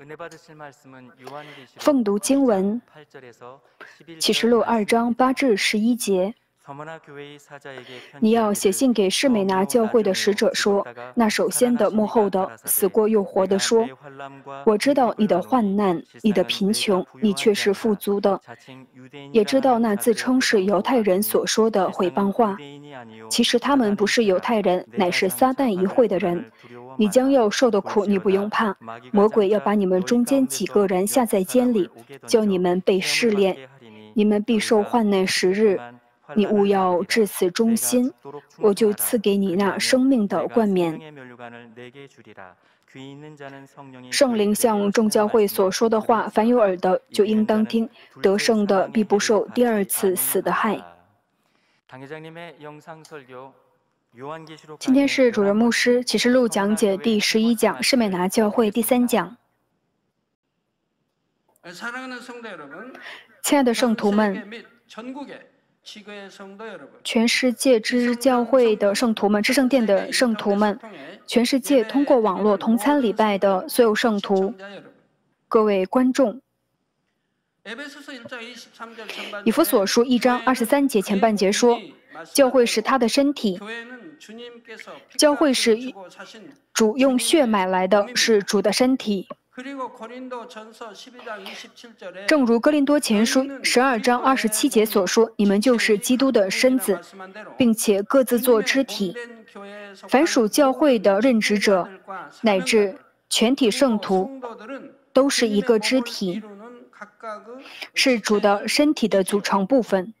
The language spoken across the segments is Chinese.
奉读经文，启示录2章8至11节。你要写信给士美拿教会的使者说，那首先的幕后的，死过又活的说，我知道你的患难，你的贫穷，你却是富足的，也知道那自称是犹太人所说的毁谤话，其实他们不是犹太人，乃是撒旦一会的人。你将要受的苦，你不用怕。魔鬼要把你们中间几个人下在监里，叫你们被试炼，你们必受患难10日。你务要至此忠心，我就赐给你那生命的冠冕。圣灵向众教会所说的话，凡有耳的就应当听。得胜的必不受第二次死的害。今天是主任牧师启示录讲解第11讲，士美拿教会第3讲。亲爱的圣徒们，全世界之教会的圣徒们，至圣殿的圣徒们，全世界通过网络同参礼拜的所有圣徒，各位观众，以弗所书1章23节前半节说，教会是他的身体，教会是主用血买来的，是主的身体。正如哥林多前书12章27节所说，你们就是基督的身子，并且各自做肢体。凡属教会的任职者，乃至全体圣徒，都是一个肢体，是主的身体的组成部分。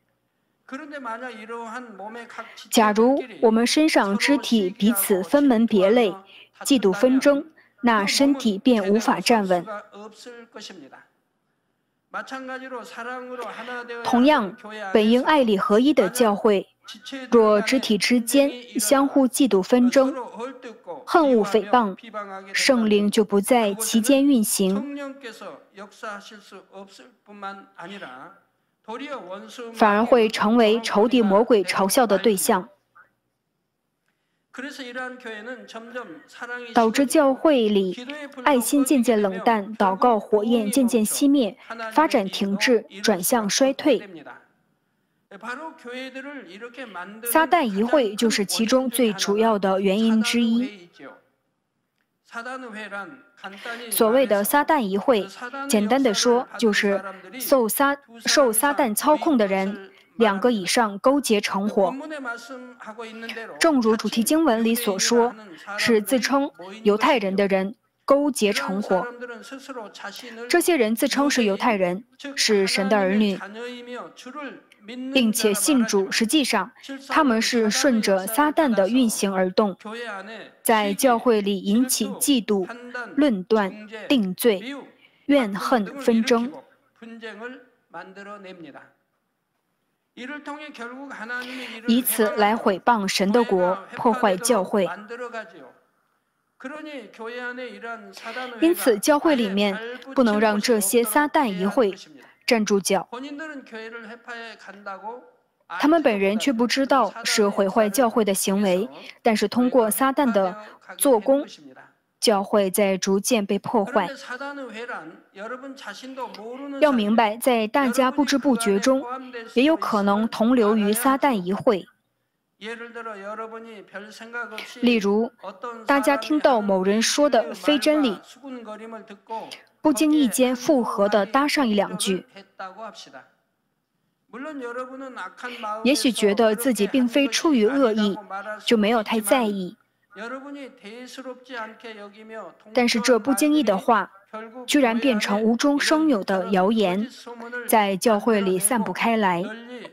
假如我们身上肢体彼此分门别类，嫉妒纷争，那身体便无法站稳。同样，本应爱里合一的教会，若肢体之间相互嫉妒纷争、恨恶诽谤，圣灵就不在其间运行，反而会成为仇敌魔鬼嘲笑的对象，导致教会里爱心渐渐冷淡，祷告火焰渐渐熄灭，发展停滞，转向衰退。撒旦一会就是其中最主要的原因之一。所谓的撒旦一会，简单的说，就是受撒旦操控的人2个以上勾结成伙。正如主题经文里所说，是自称犹太人的人勾结成伙。这些人自称是犹太人，是神的儿女，并且信主，实际上他们是顺着撒旦的运行而动，在教会里引起嫉妒、论断、定罪、怨恨、纷争，以此来毁谤神的国，破坏教会。因此，教会里面不能让这些撒旦一会站住脚。他们本人却不知道是毁坏教会的行为，但是通过撒旦的做工，教会在逐渐被破坏。要明白，在大家不知不觉中，也有可能同流于撒旦一会。例如，大家听到某人说的非真理，不经意间附和地搭上1、2句，也许觉得自己并非出于恶意，就没有太在意。但是这不经意的话，居然变成无中生有的谣言，在教会里散布开来。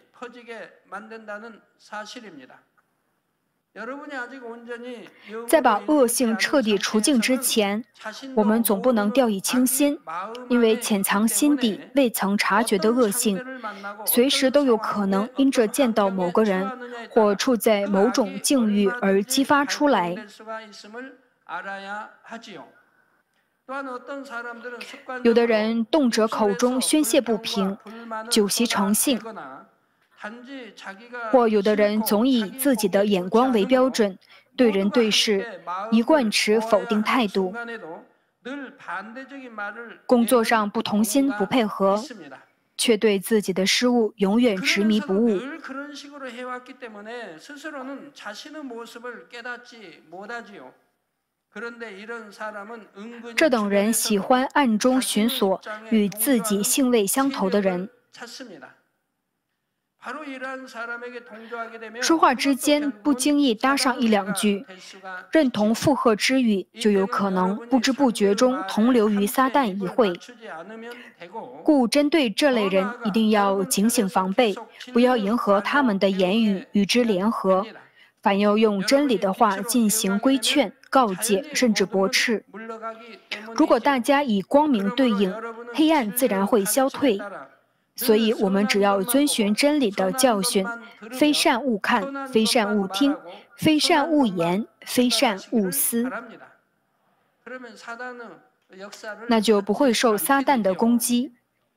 在把恶性彻底除尽之前，我们总不能掉以轻心，因为潜藏心底未曾察觉的恶性，随时都有可能因着见到某个人或处在某种境遇而激发出来。有的人动辄口中宣泄不平，酒席成性，或有的人总以自己的眼光为标准，对人对事一贯持否定态度。 工作上不同心不配合，却对自己的失误永远执迷不悟。这等人喜欢暗中寻索与自己性味相投的人，说话之间不经意搭上一两句，认同附和之语，就有可能不知不觉中同流于撒旦一会。故针对这类人，一定要警醒防备，不要迎合他们的言语与之联合，反要用真理的话进行规劝、告诫，甚至驳斥。如果大家以光明对应，黑暗自然会消退。所以我们只要遵循真理的教训，非善勿看，非善勿听，非善勿言，非善勿思，那就不会受撒旦的攻击。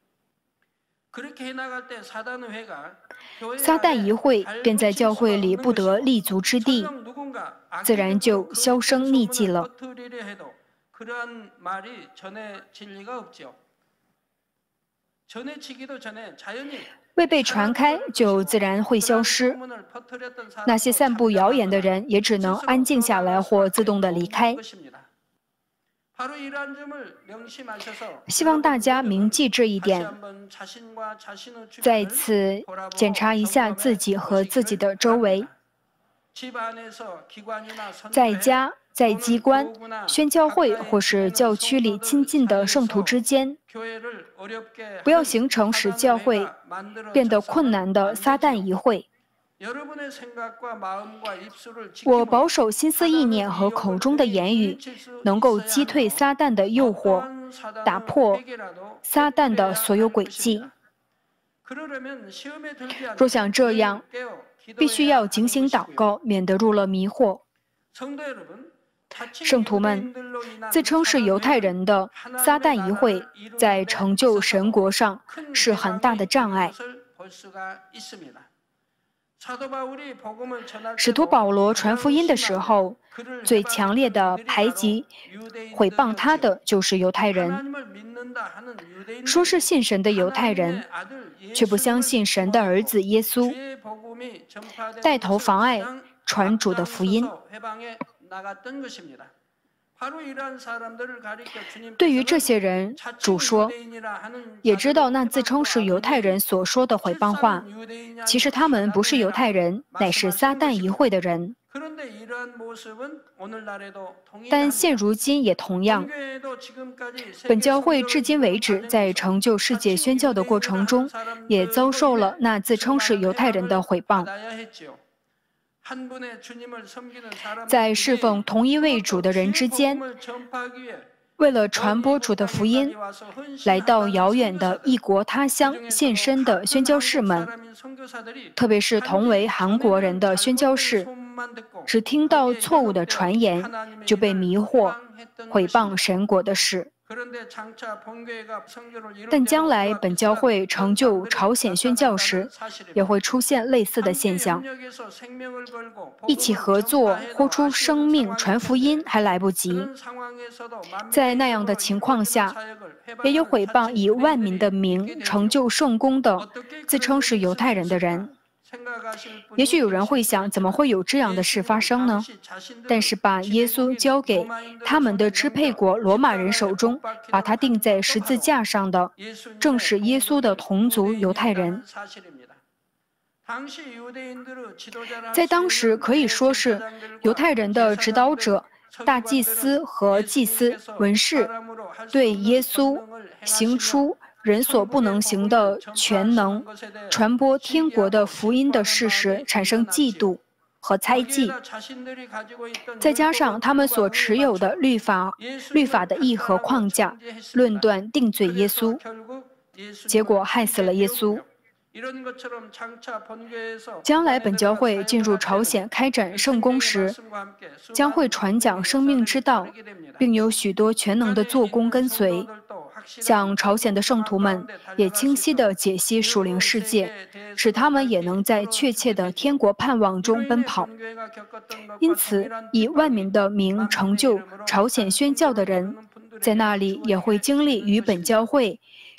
撒旦一会，便在教会里不得立足之地，自然就销声匿迹了。未被传开，就自然会消失。那些散布谣言的人，也只能安静下来或自动地离开。希望大家铭记这一点，再次检查一下自己和自己的周围，在家、在机关、宣教会或是教区里亲近的圣徒之间，不要形成使教会变得困难的撒旦一会。我保守心思意念和口中的言语，能够击退撒旦的诱惑，打破撒旦的所有诡计。若想这样，必须要警醒祷告，免得入了迷惑。圣徒们，自称是犹太人的撒旦一会，在成就神国上是很大的障碍。使徒保罗传福音的时候，最强烈的排挤、毁谤他的就是犹太人。说是信神的犹太人，却不相信神的儿子耶稣，带头妨碍传主的福音。对于这些人，主说，也知道那自称是犹太人所说的毁谤话，其实他们不是犹太人，乃是撒旦一会的人。但现如今也同样，本教会至今为止在成就世界宣教的过程中，也遭受了那自称是犹太人的毁谤。在侍奉同一位主的人之间，为了传播主的福音，来到遥远的异国他乡献身的宣教士们，特别是同为韩国人的宣教士，只听到错误的传言，就被迷惑，毁谤神国的事。但将来本教会成就朝鲜宣教时，也会出现类似的现象。一起合作，豁出生命传福音还来不及。在那样的情况下，也有毁谤以万民的名成就圣功的自称是犹太人的人。也许有人会想，怎么会有这样的事发生呢？但是把耶稣交给他们的支配国罗马人手中，把他钉在十字架上的，正是耶稣的同族犹太人。在当时可以说是犹太人的指导者、大祭司和祭司、文士，对耶稣行出人所不能行的全能，传播天国的福音的事实产生嫉妒和猜忌，再加上他们所持有的律法的义和框架，论断定罪耶稣，结果害死了耶稣。将来本教会进入朝鲜开展圣工时，将会传讲生命之道，并有许多全能的做工跟随。向朝鲜的圣徒们也清晰地解析属灵世界，使他们也能在确切的天国盼望中奔跑。因此，以万民的名成就朝鲜宣教的人， 在那里也会经历与本教会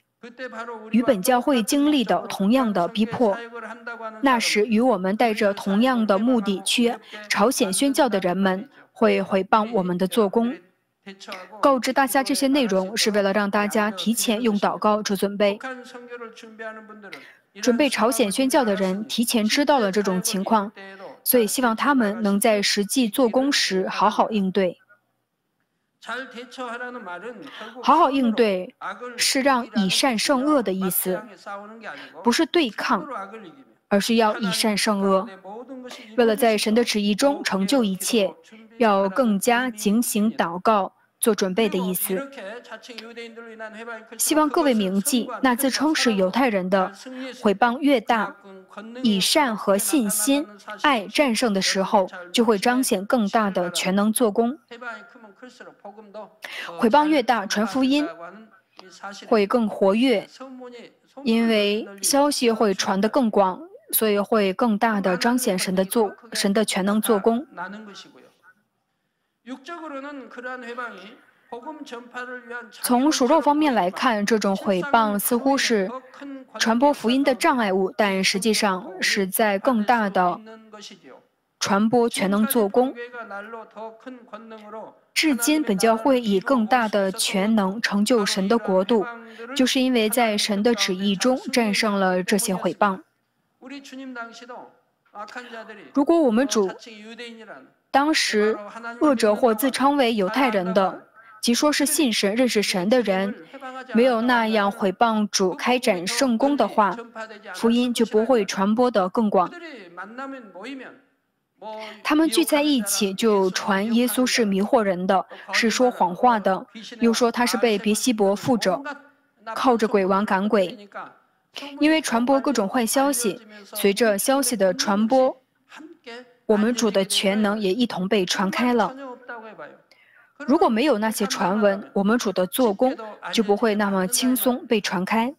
经历的同样的逼迫。那时，与我们带着同样的目的去朝鲜宣教的人们会毁谤我们的做工。告知大家这些内容，是为了让大家提前用祷告做准备。准备朝鲜宣教的人提前知道了这种情况，所以希望他们能在实际做工时好好应对。好好应对是让以善胜恶的意思，不是对抗，而是要以善胜恶。为了在神的旨意中成就一切，要更加警醒祷告，做准备的意思。希望各位铭记，那自称是犹太人的毁谤越大，以善和信心、爱战胜的时候，就会彰显更大的全能做工。毁谤越大，传福音会更活跃，因为消息会传得更广，所以会更大的彰显神的全能做工。从属肉方面来看，这种毁谤似乎是传播福音的障碍物，但实际上是在更大的传播全能做工。至今，本教会以更大的全能成就神的国度，就是因为在神的旨意中战胜了这些毁谤。如果我们主当时恶者或自称为犹太人的，即说是信神、认识神的人，没有那样毁谤主、开展圣工的话，福音就不会传播得更广。他们聚在一起就传耶稣是迷惑人的，是说谎话的，又说他是被别西伯附着，靠着鬼王赶鬼。因为传播各种坏消息，随着消息的传播，我们主的全能也一同被传开了。如果没有那些传闻，我们主的做工就不会那么轻松被传开。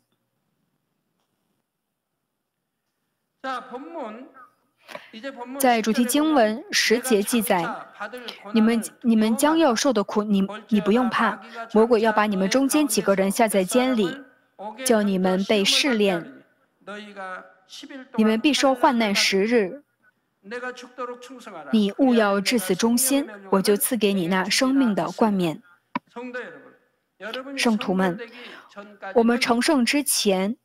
在主题经文10节记载，你们将要受的苦，你不用怕，魔鬼要把你们中间几个人下在监里，叫你们被试炼，你们必受患难10日。你务要至死忠心，我就赐给你那生命的冠冕。圣徒们，我们成圣之前，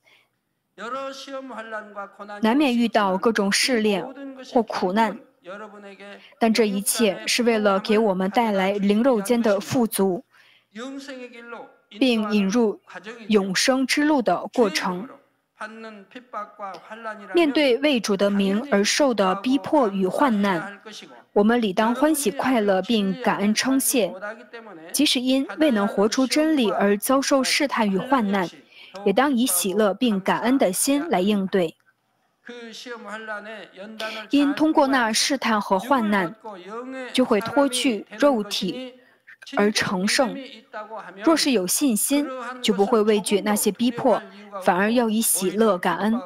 难免遇到各种试炼或苦难，但这一切是为了给我们带来灵肉间的富足，并引入永生之路的过程。面对为主的名而受的逼迫与患难，我们理当欢喜快乐并感恩称谢，即使因未能活出真理而遭受试探与患难，也当以喜乐并感恩的心来应对。因通过那试探和患难，就会脱去肉体而成圣。若是有信心，就不会畏惧那些逼迫，反而要以喜乐感恩。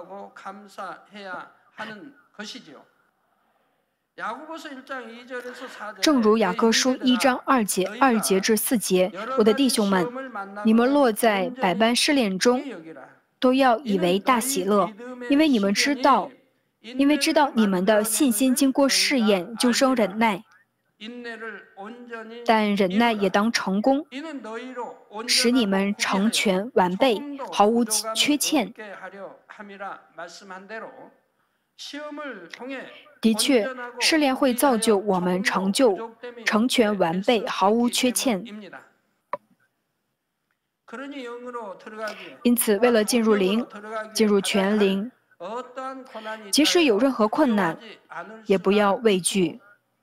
正如雅各书1章2节至4节，我的弟兄们，你们落在百般试炼中，都要以为大喜乐，因为知道你们的信心经过试验，就生忍耐。但忍耐也当成功，使你们成全完备，毫无缺欠。的确，试炼会造就我们成全完备，毫无缺欠。因此，为了进入灵，进入全灵，即使有任何困难，也不要畏惧。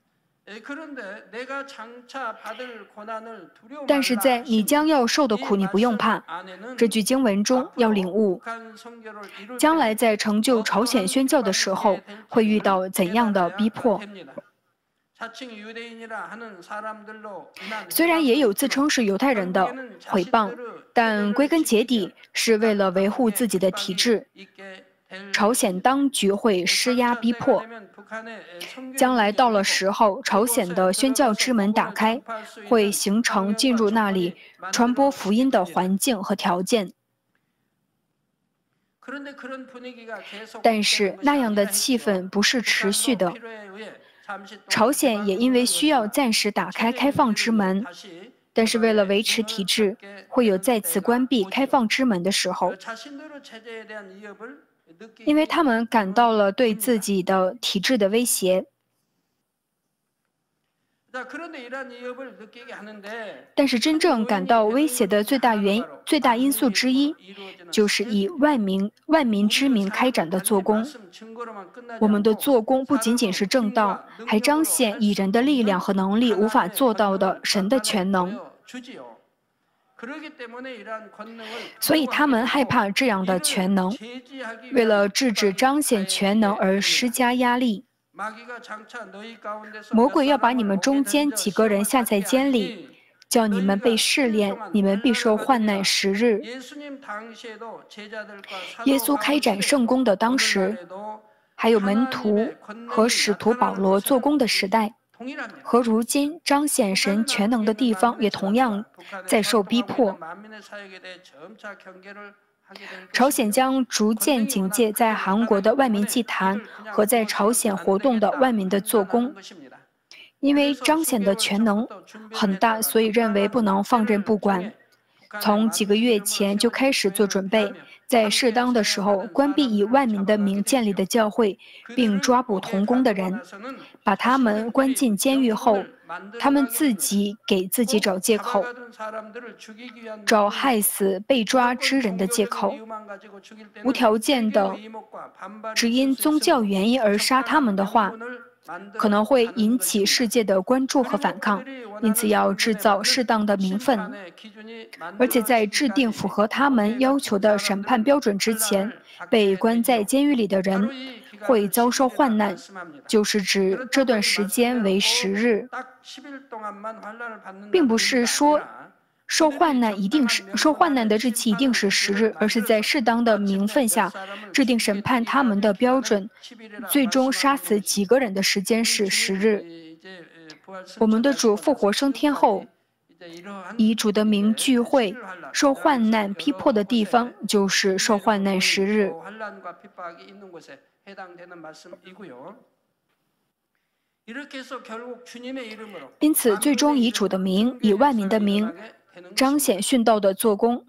但是在你将要受的苦，你不用怕。这句经文中要领悟，将来在成就朝鲜宣教的时候，会遇到怎样的逼迫。虽然也有自称是犹太人的毁谤，但归根结底是为了维护自己的体制， 朝鲜当局会施压逼迫。将来到了时候，朝鲜的宣教之门打开，会形成进入那里传播福音的环境和条件。但是那样的气氛不是持续的。朝鲜也因为需要暂时打开开放之门，但是为了维持体制，会有再次关闭开放之门的时候，因为他们感到了对自己的体制的威胁。但是真正感到威胁的最大因素之一，就是以万民之名开展的做工。我们的做工不仅仅是正道，还彰显以人的力量和能力无法做到的神的全能。所以他们害怕这样的全能，为了制止彰显全能而施加压力。魔鬼要把你们中间几个人下在监里，叫你们被试炼，你们必受患难10日。耶稣开展圣工的当时，还有门徒和使徒保罗做工的时代，和如今彰显神全能的地方也同样在受逼迫。朝鲜将逐渐警戒在韩国的万民祭坛和在朝鲜活动的万民的做工，因为彰显的全能很大，所以认为不能放任不管。从几个月前就开始做准备，在适当的时候关闭以万民的名建立的教会，并抓捕同工的人，把他们关进监狱后，他们自己给自己找借口，找害死被抓之人的借口，无条件的只因宗教原因而杀他们的话，可能会引起世界的关注和反抗，因此要制造适当的名分，而且在制定符合他们要求的审判标准之前，被关在监狱里的人会遭受患难，就是指这段时间为10日，并不是说受患难的日期一定是10日，而是在适当的名分下制定审判他们的标准，最终杀死几个人的时间是10日。我们的主复活升天后，以主的名聚会，受患难逼迫的地方就是受患难10日。因此，最终以主的名，以万民的名，彰显殉道的做工。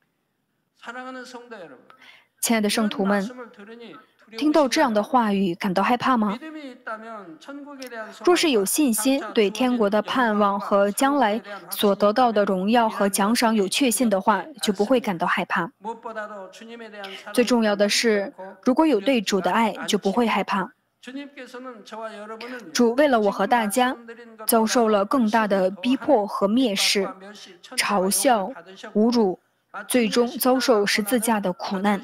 亲爱的圣徒们，听到这样的话语，感到害怕吗？若是有信心，对天国的盼望和将来所得到的荣耀和奖赏有确信的话，就不会感到害怕。最重要的是，如果有对主的爱，就不会害怕。主为了我和大家，遭受了更大的逼迫和蔑视、嘲笑、侮辱，最终遭受十字架的苦难。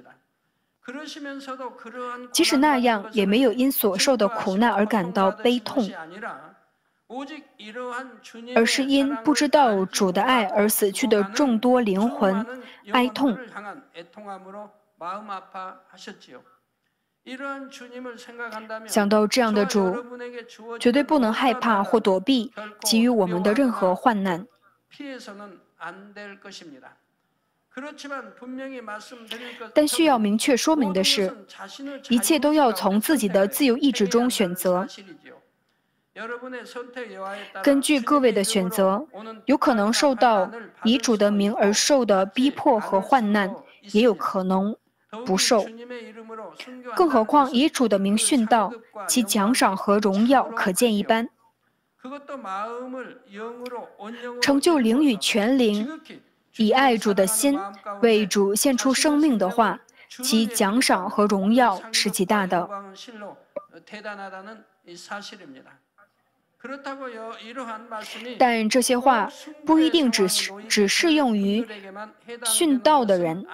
即使那样，也没有因所受的苦难而感到悲痛，而是因不知道主的爱而死去的众多灵魂哀痛。想到这样的主，绝对不能害怕或躲避给予我们的任何患难。但需要明确说明的是，一切都要从自己的自由意志中选择。根据各位的选择，有可能受到以主的名而受的逼迫和患难，也有可能不受。更何况以主的名殉道，其奖赏和荣耀可见一斑。成就灵与全灵，以爱主的心为主献出生命的话，其奖赏和荣耀是极大的。但这些话不一定只适用于殉道的人。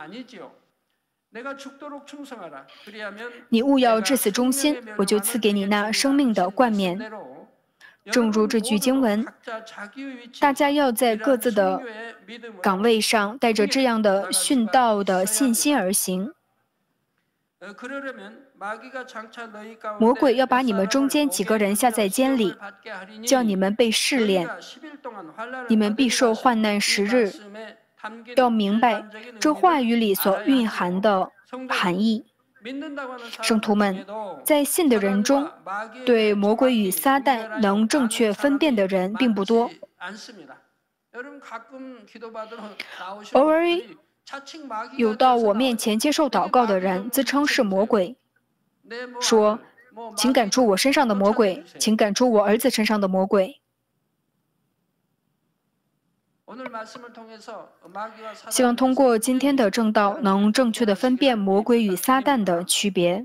你务要至死忠心，我就赐给你那生命的冠冕。正如这句经文，大家要在各自的岗位上带着这样的殉道的信心而行。 魔鬼要把你们中间几个人下在监里，叫你们被试炼，你们必受患难10日。要明白这话语里所蕴含的含义。圣徒们，在信的人中，对魔鬼与撒旦能正确分辨的人并不多。偶尔有到我面前接受祷告的人，自称是魔鬼，说：“请赶出我身上的魔鬼，请赶出我儿子身上的魔鬼。”希望通过今天的正道，能正确的分辨魔鬼与撒旦的区别。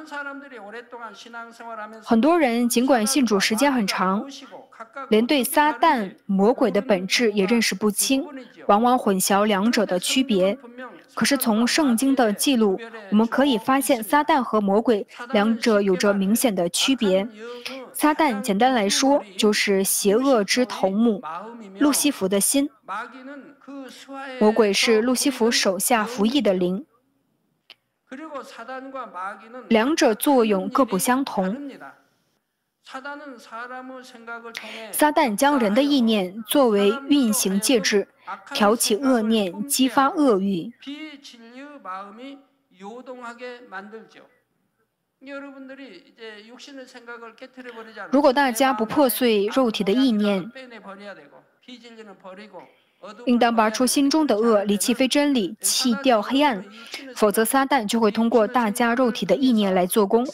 很多人尽管信主时间很长，连对撒旦、魔鬼的本质也认识不清，往往混淆两者的区别。可是从圣经的记录，我们可以发现撒旦和魔鬼两者有着明显的区别。撒旦简单来说就是邪恶之头目，路西弗的心；魔鬼是路西弗手下服役的灵。两者作用各不相同。撒旦将人的意念作为运行介质，挑起恶念，激发恶欲。如果大家不破碎肉体的意念，应当拔出心中的恶，离弃非真理，弃掉黑暗，否则撒旦就会通过大家肉体的意念来做工，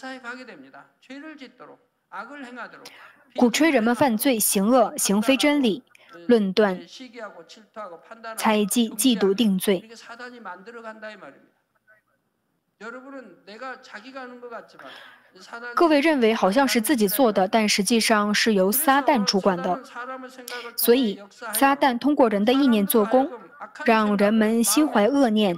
鼓吹人们犯罪、行恶、行非真理，论断、猜忌、嫉妒、定罪。各位认为好像是自己做的，但实际上是由撒旦主管的。所以，撒旦通过人的意念做工，让人们心怀恶念，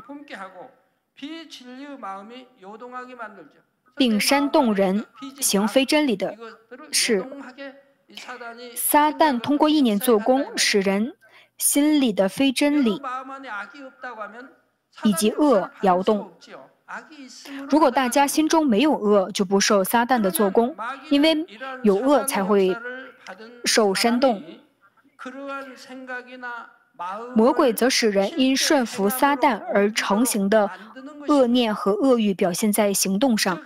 并煽动人行非真理的事。撒旦通过意念做工，使人心里的非真理以及恶摇动。如果大家心中没有恶，就不受撒旦的做工，因为有恶才会受煽动。魔鬼则使人因顺服撒旦而成型的恶念和恶欲表现在行动上。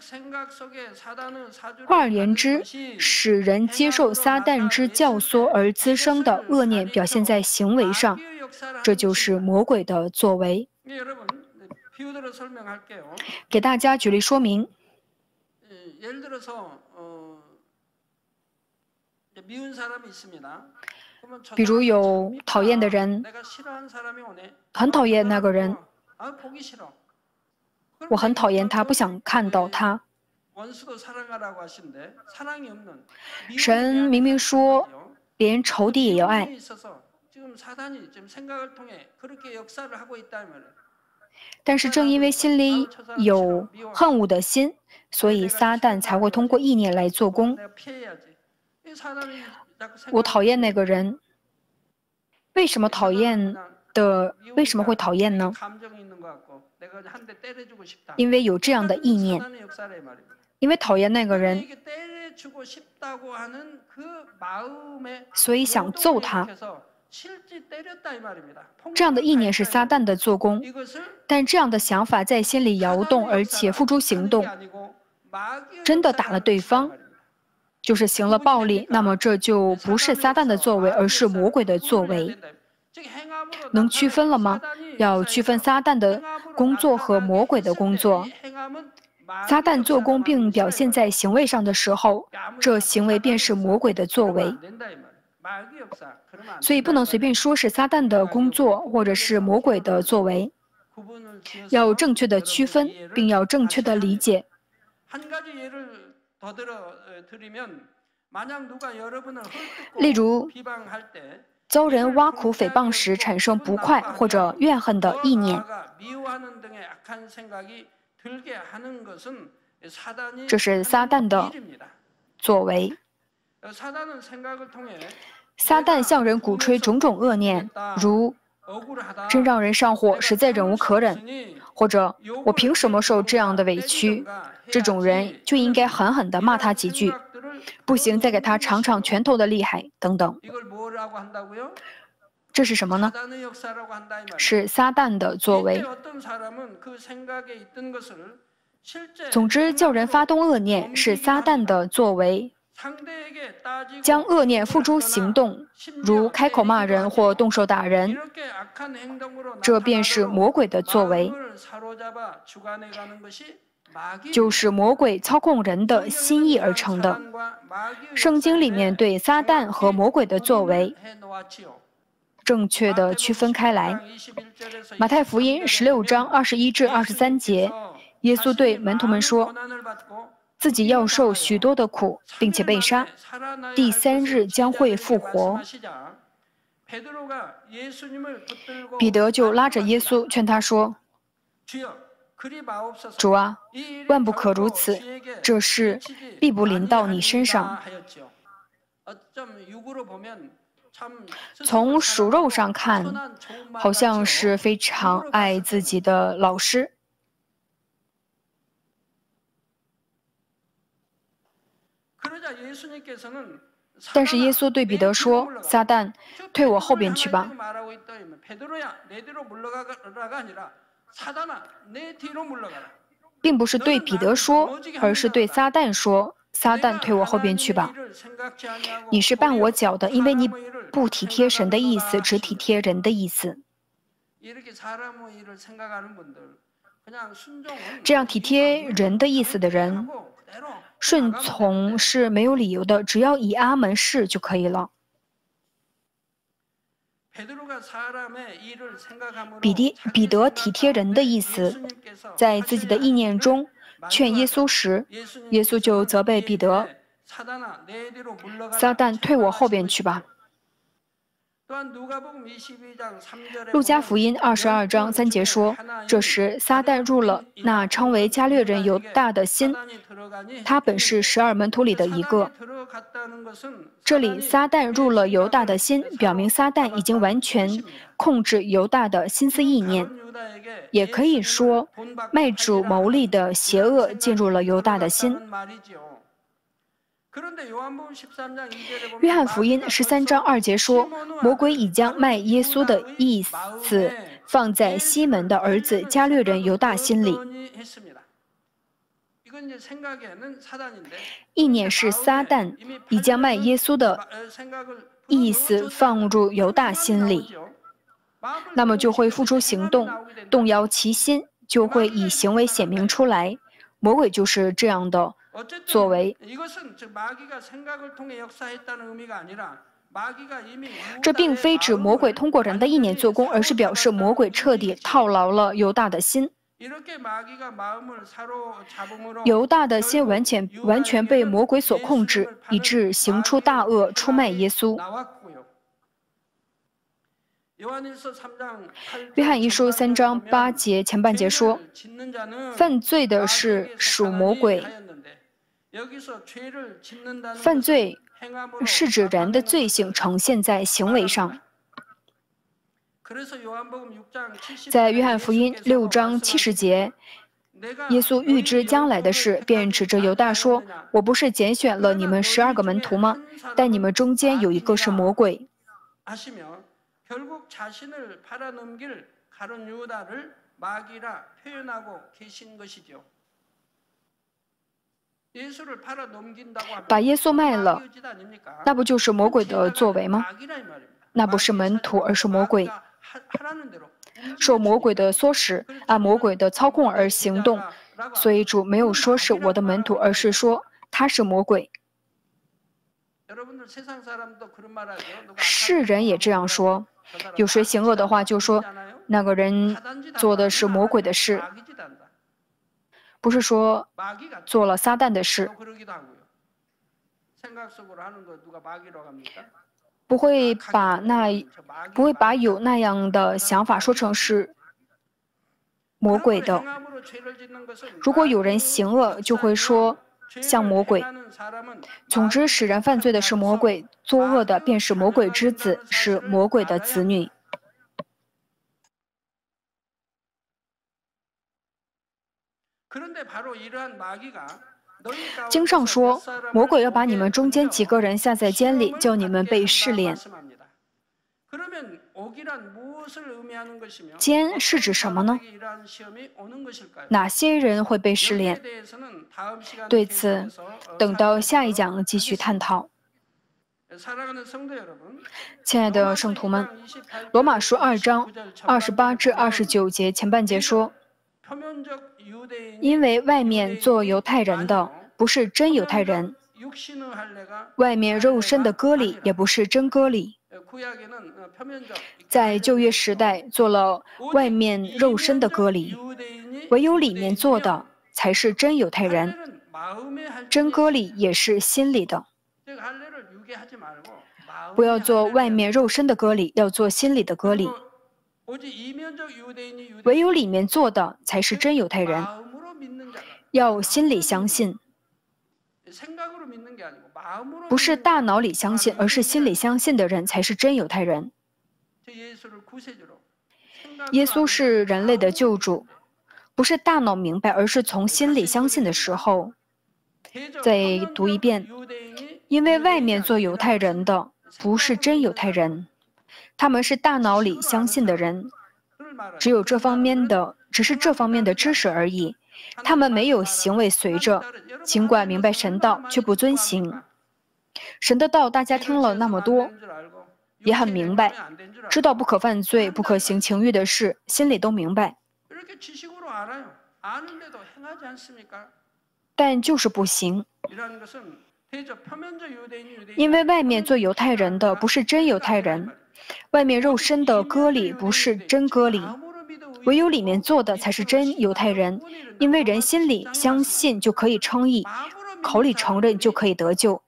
换而言之，使人接受撒旦之教唆而滋生的恶念表现在行为上，这就是魔鬼的作为。给大家举例说明。比如有讨厌的人，很讨厌那个人，我很讨厌他，不想看到他。神明明说，连仇敌也要爱。但是正因为心里有恨恶的心，所以撒旦才会通过意念来做工。我讨厌那个人，为什么会讨厌呢？因为有这样的意念，因为讨厌那个人，所以想揍他。这样的意念是撒旦的做工，但这样的想法在心里摇动，而且付诸行动，真的打了对方，就是行了暴力，那么这就不是撒旦的作为，而是魔鬼的作为。能区分了吗？要区分撒旦的工作和魔鬼的工作。撒旦做工并表现在行为上的时候，这行为便是魔鬼的作为。所以不能随便说是撒旦的工作或者是魔鬼的作为，要正确的区分，并要正确的理解。例如，遭人挖苦诽谤时产生不快或者怨恨的意念，这是撒旦的作为。撒旦向人鼓吹种种恶念，如真让人上火，实在忍无可忍。或者我凭什么受这样的委屈？这种人就应该狠狠地骂他几句，不行再给他尝尝拳头的厉害，等等。这是什么呢？是撒旦的作为。总之，叫人发动恶念是撒旦的作为，将恶念付诸行动，如开口骂人或动手打人，这便是魔鬼的作为，就是魔鬼操控人的心意而成的。圣经里面对撒旦和魔鬼的作为正确的区分开来。马太福音16章21至23节，耶稣对门徒们说，自己要受许多的苦，并且被杀，第3日将会复活。彼得就拉着耶稣劝他说，主啊，万不可如此，这事必不临到你身上。从属肉上看，好像是非常爱自己的老师。但是耶稣对彼得说，撒旦，退我后边去吧。并不是对彼得说，而是对撒旦说，撒旦，退我后边去吧。你是绊我脚的，因为你不体贴神的意思，只体贴人的意思。这样体贴人的意思的人，顺从是没有理由的，只要以阿门是就可以了。彼得体贴人的意思，在自己的意念中劝耶稣时，耶稣就责备彼得，撒旦，退我后边去吧。路加福音22章3节说，这时撒旦入了那称为加略人犹大的心，他本是12门徒里的一个。这里撒旦入了犹大的心，表明撒旦已经完全控制犹大的心思意念，也可以说卖主牟利的邪恶进入了犹大的心。约翰福音13章2节说，魔鬼已将卖耶稣的意思放在西门的儿子加略人犹大心里。意念是撒旦已将卖耶稣的意思放入犹大心里，那么就会付出行动，动摇其心，就会以行为显明出来。魔鬼就是这样的作为。这并非指魔鬼通过人的意念做工，而是表示魔鬼彻底套牢了犹大的心。犹大的心完全被魔鬼所控制，以致行出大恶，出卖耶稣。约翰一书3章8节前半节说，犯罪的是属魔鬼。犯罪是指人的罪行呈现在行为上。在约翰福音6章70节，耶稣预知将来的事，便指着犹大说，我不是拣选了你们12个门徒吗？但你们中间有一个是魔鬼。把耶稣卖了，那不就是魔鬼的作为吗？那不是门徒，而是魔鬼。受魔鬼的唆使，按魔鬼的操控而行动，所以主没有说是我的门徒，而是说他是魔鬼。世人也这样说，有谁行恶的话，就说那个人做的是魔鬼的事，不是说做了撒旦的事。不会把有那样的想法说成是魔鬼的。如果有人行恶，就会说像魔鬼。总之，使人犯罪的是魔鬼，作恶的便是魔鬼之子，是魔鬼的子女。 经上说，魔鬼要把你们中间几个人下在监里，叫你们被试炼。监是指什么呢？哪些人会被试炼？对此，等到下一讲继续探讨。亲爱的圣徒们，罗马书2章28至29节前半节说，因为外面做犹太人的不是真犹太人，外面肉身的割礼也不是真割礼。在旧约时代做了外面肉身的割礼，唯有里面做的才是真犹太人。真割礼也是心里的，不要做外面肉身的割礼，要做心里的割礼。唯有里面做的才是真犹太人，要心里相信，不是大脑里相信，而是心里相信的人才是真犹太人。耶稣是人类的救主，不是大脑明白，而是从心里相信的时候。再读一遍，因为外面做犹太人的不是真犹太人，他们是大脑里相信的人，只是这方面的知识而已，他们没有行为随着，尽管明白神道，却不遵行。神的道大家听了那么多，也很明白，知道不可犯罪、不可行情欲的事，心里都明白，但就是不行。因为外面做犹太人的不是真犹太人，外面肉身的割礼不是真割礼，唯有里面做的才是真犹太人。因为人心里相信就可以称义，口里承认就可以得救。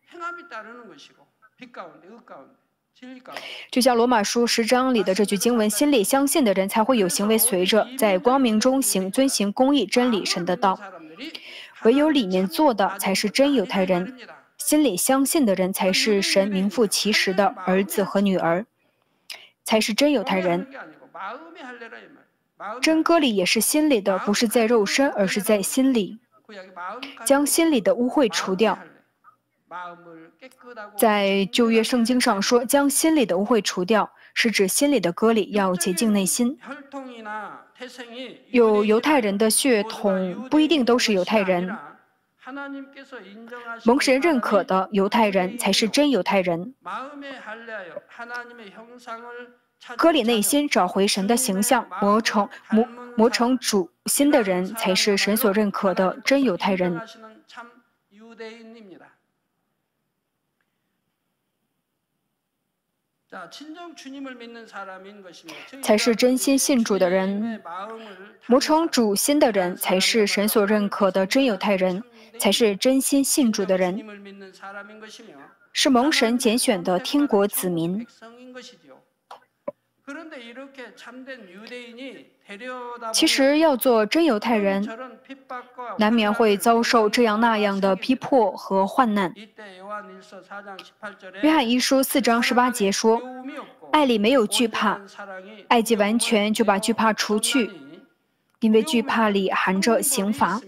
就像罗马书10章里的这句经文，心里相信的人才会有行为随着，在光明中遵行公义真理神的道。唯有里面做的才是真犹太人，心里相信的人才是神名副其实的儿子和女儿，才是真犹太人。真割礼也是心里的，不是在肉身，而是在心里，将心里的污秽除掉。在旧约圣经上说，将心里的污秽除掉，是指心里的割礼要洁净内心。有犹太人的血统不一定都是犹太人，蒙神认可的犹太人才是真犹太人。割礼内心，找回神的形象，磨成主心的人才是神所认可的真犹太人。才是真心信主的人，磨成主心的人才是神所认可的真犹太人，才是真心信主的人，是蒙神拣选的天国子民。其实要做真犹太人，难免会遭受这样那样的逼迫和患难。约翰一书4章18节说，爱里没有惧怕，爱既完全，就把惧怕除去，因为惧怕里含着刑罚。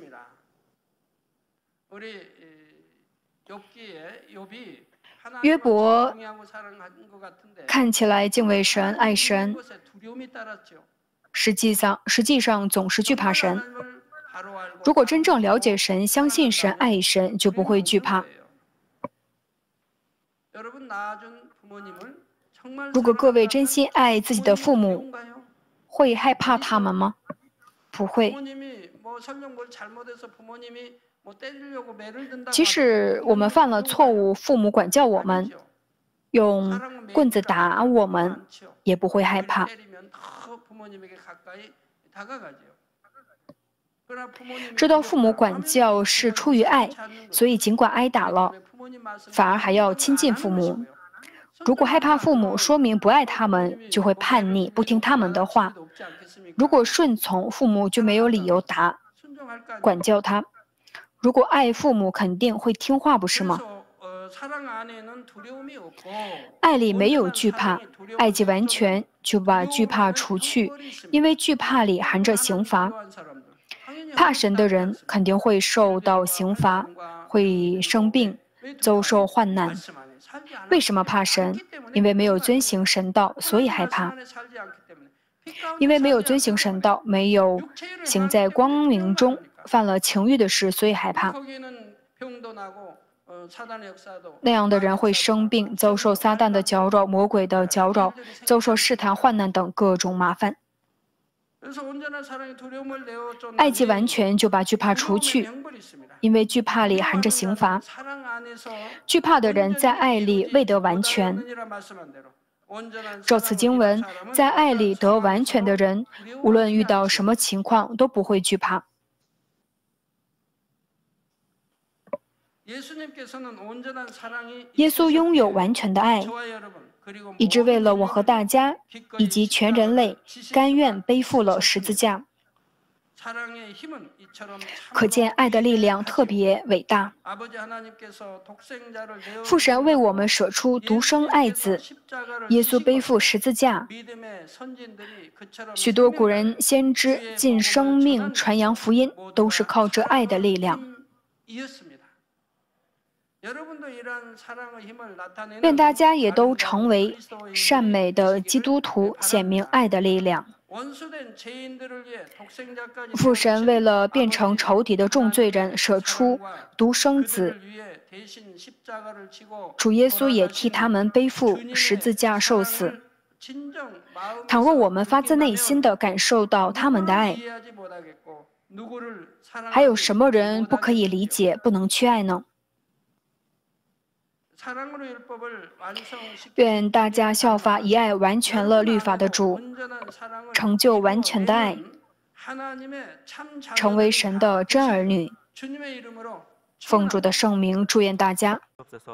约伯看起来敬畏神、爱神，实际上总是惧怕神。如果真正了解神、相信神、爱神，就不会惧怕。如果各位真心爱自己的父母，会害怕他们吗？不会。即使我们犯了错误，父母管教我们，用棍子打我们，也不会害怕。知道父母管教是出于爱，所以尽管挨打了，反而还要亲近父母。如果害怕父母，说明不爱他们，就会叛逆，不听他们的话。如果顺从父母，就没有理由管教他。如果爱父母，肯定会听话，不是吗？爱里没有惧怕，爱既完全，就把惧怕除去，因为惧怕里含着刑罚。 怕神的人肯定会受到刑罚，会生病，遭受患难。为什么怕神？因为没有遵行神道，所以害怕。因为没有遵行神道，没有行在光明中，犯了情欲的事，所以害怕。那样的人会生病，遭受撒旦的搅扰、魔鬼的搅扰，遭受试探、患难等各种麻烦。爱既完全，就把惧怕除去，因为惧怕里含着刑罚。惧怕的人在爱里未得完全。照此经文，在爱里得完全的人，无论遇到什么情况都不会惧怕。耶稣拥有完全的爱，以致为了我和大家以及全人类，甘愿背负了十字架。可见爱的力量特别伟大。父神为我们舍出独生爱子，耶稣背负十字架。许多古人先知尽生命传扬福音，都是靠着爱的力量。愿大家也都成为善美的基督徒，显明爱的力量。父神为了变成仇敌的重罪人，舍出独生子。主耶稣也替他们背负十字架受死。倘若我们发自内心地感受到他们的爱，还有什么人不可以理解、不能去爱呢？愿大家效法以爱完全了律法的主，成就完全的爱，成为神的真儿女。奉主的圣名祝愿大家。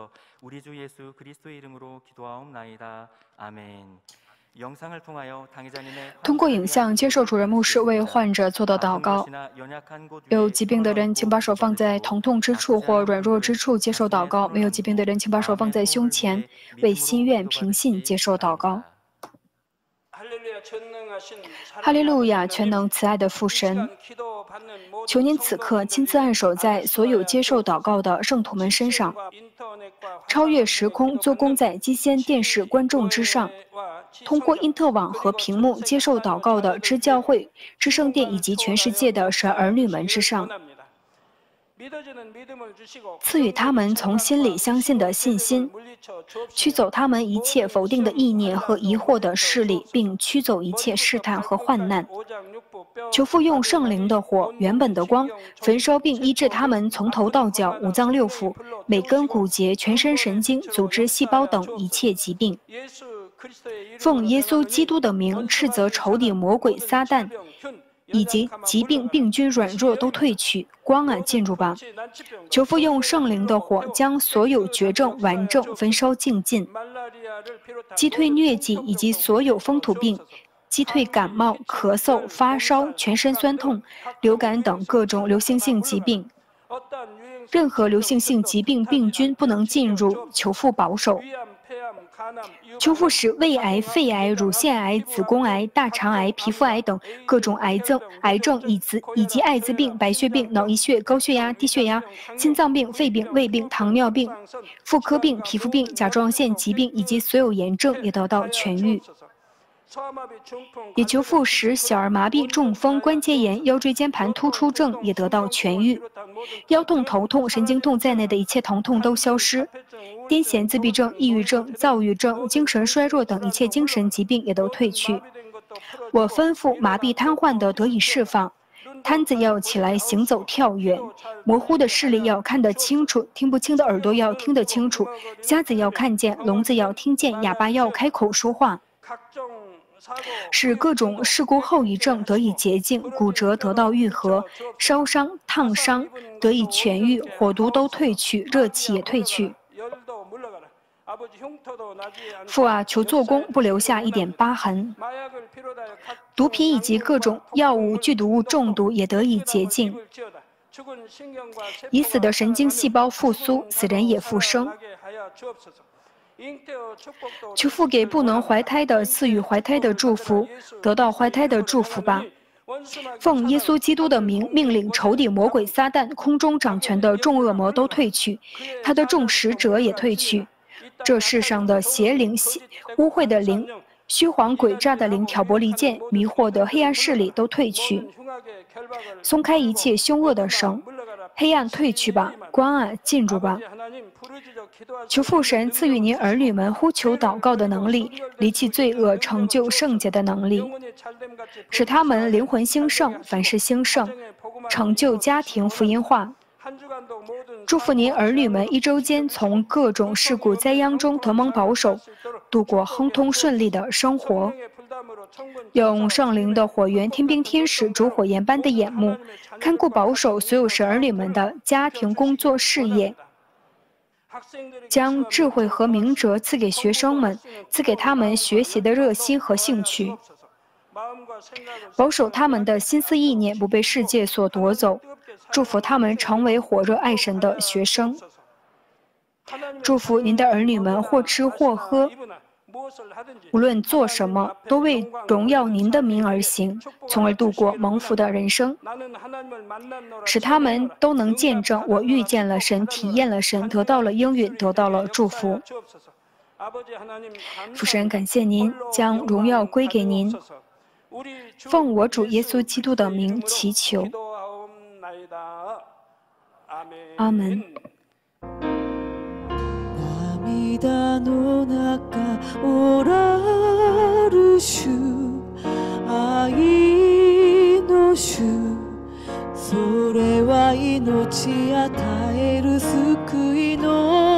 通过影像接受主任牧师为患者做的祷告。有疾病的人，请把手放在疼痛之处或软弱之处接受祷告；没有疾病的人，请把手放在胸前，为心愿平信接受祷告。哈利路亚，全能慈爱的父神，求您此刻亲自按手在所有接受祷告的圣徒们身上，超越时空，做工在基先电视观众之上。通过因特网和屏幕接受祷告的支教会、支圣殿以及全世界的神儿女们之上，赐予他们从心里相信的信心，驱走他们一切否定的意念和疑惑的势力，并驱走一切试探和患难。求父用圣灵的火、原本的光，焚烧并医治他们从头到脚、五脏六腑、每根骨节、全身神经、组织、细胞等一切疾病。奉耶稣基督的名，斥责仇敌魔鬼撒旦，以及疾病病菌软弱都退去，光啊进入吧！求父用圣灵的火，将所有绝症、顽症焚烧净尽，击退疟疾以及所有风土病，击退感冒、咳嗽、发烧、全身酸痛、流感等各种流行性疾病。任何流行性疾病病菌不能进入，求父保守。求父使胃癌、肺癌、乳腺癌、子宫癌、大肠癌、皮肤癌等各种癌症以及艾滋病、白血病、脑溢血、高血压、低血压、心脏病、肺病、胃病、糖尿病、妇科病、皮肤病、甲状腺疾病以及所有炎症也得到痊愈。也求父使小儿麻痹、中风、关节炎、腰椎间盘突出症也得到痊愈，腰痛、头痛、神经痛在内的一切疼痛都消失，癫痫、自闭症、抑郁症、躁郁症、精神衰弱等一切精神疾病也都退去。我吩咐麻痹瘫痪的得以释放，瘫子要起来行走跳跃，模糊的视力要看得清楚，听不清的耳朵要听得清楚，瞎子要看见，聋子要听见，哑巴要开口说话。使各种事故后遗症得以洁净，骨折得到愈合，烧伤、烫伤得以痊愈，火毒都退去，热气也退去。父啊，求做工不留下一点疤痕。毒品以及各种药物、剧毒物中毒也得以洁净。已死的神经细胞复苏，死人也复生。求父给不能怀胎的赐予怀胎的祝福，得到怀胎的祝福吧。 奉耶稣基督的名，命令仇敌魔鬼撒旦空中掌权的众恶魔都退去，他的众使者也退去。这世上的邪灵、污秽的灵、虚谎诡诈的灵、挑拨离间、迷惑的黑暗势力都退去。松开一切凶恶的绳，黑暗退去吧，光啊进入吧。求父神赐予您儿女们呼求祷告的能力，离弃罪恶，成就圣洁的能力，使他们灵魂兴盛，凡事兴盛，成就家庭福音化。祝福您儿女们一周间从各种事故灾殃中得蒙保守，度过亨通顺利的生活。用圣灵的火源天兵天使烛火焰般的眼目，看顾保守所有神儿女们的家庭、工作、事业，将智慧和明哲赐给学生们，赐给他们学习的热心和兴趣，保守他们的心思意念不被世界所夺走，祝福他们成为火热爱神的学生。祝福您的儿女们或吃或喝，无论做什么，都为荣耀您的名而行，从而度过蒙福的人生，使他们都能见证我遇见了神，体验了神，得到了应允，得到了祝福。父神，感谢您，将荣耀归给您。奉我主耶稣基督的名祈求，阿门。 涙の中おらる主、愛の主、それは命与える救いの